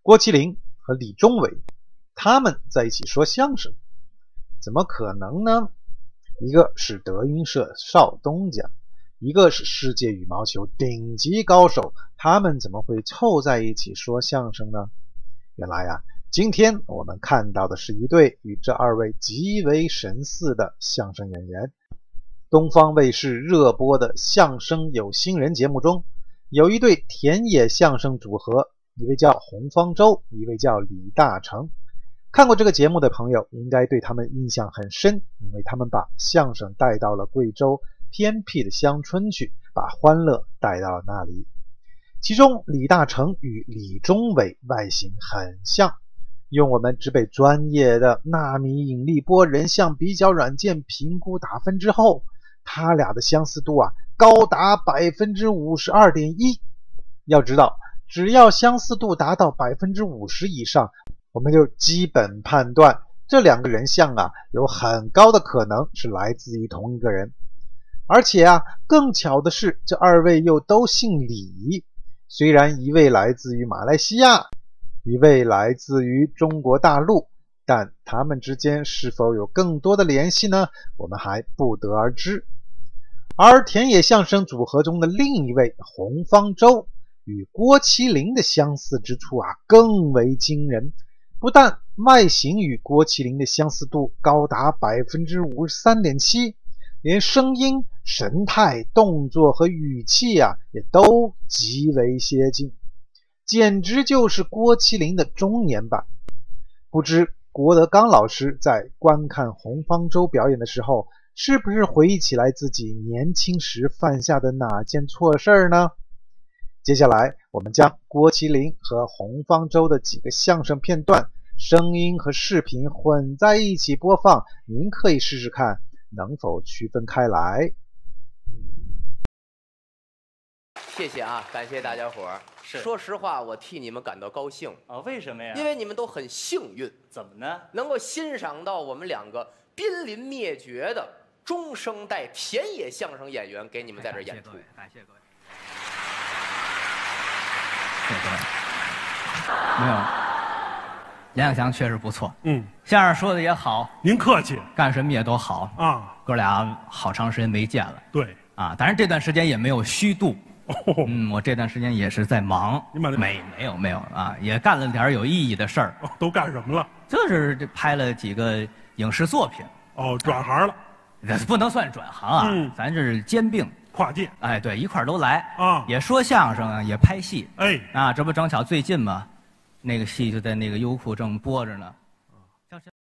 郭麒麟和李宗伟他们在一起说相声，怎么可能呢？一个是德云社少东家，一个是世界羽毛球顶级高手，他们怎么会凑在一起说相声呢？原来啊，今天我们看到的是一对与这二位极为神似的相声演员。东方卫视热播的相声有新人节目中，有一对田野相声组合，一位叫洪方舟，一位叫李大成。看过这个节目的朋友应该对他们印象很深，因为他们把相声带到了贵州偏僻的乡村去，把欢乐带到了那里。其中李大成与李宗伟外形很像，用我们指北专业的纳米引力波人像比较软件评估打分之后，他俩的相似度高达 52.1%。 要知道，只要相似度达到 50% 以上，我们就基本判断这两个人像有很高的可能是来自于同一个人。而且更巧的是，这二位又都姓李，虽然一位来自于马来西亚，一位来自于中国大陆，但他们之间是否有更多的联系呢？我们还不得而知。而田野相声组合中的另一位洪方舟与郭麒麟的相似之处更为惊人，不但外形与郭麒麟的相似度高达 53.7%， 连声音、神态、动作和语气也都极为接近，简直就是郭麒麟的中年版。不知郭德纲老师在观看洪方舟表演的时候，是不是回忆起来自己年轻时犯下的哪件错事呢？接下来我们将郭麒麟和洪方舟的几个相声片段，声音和视频混在一起播放，您可以试试看能否区分开来。 谢谢感谢大家伙儿。说实话，我替你们感到高兴为什么呀？ 因为你们都很幸运。 怎么呢？ 能够欣赏到我们两个濒临灭绝的中生代田野相声演员给你们在这演出。 感谢各位。 谢谢各位。没有，梁永祥确实不错。相声说的也好。 您客气。 干什么也都好哥俩好长时间没见了。 对。 当然这段时间也没有虚度。我这段时间也是在忙。没有也干了点有意义的事儿。 都干什么了？ 就是拍了几个影视作品。 转行了。 不能算转行咱这是兼并跨界。 对，一块儿都来也说相声也拍戏。这不正巧最近嘛，那个戏就在那个优酷正播着呢。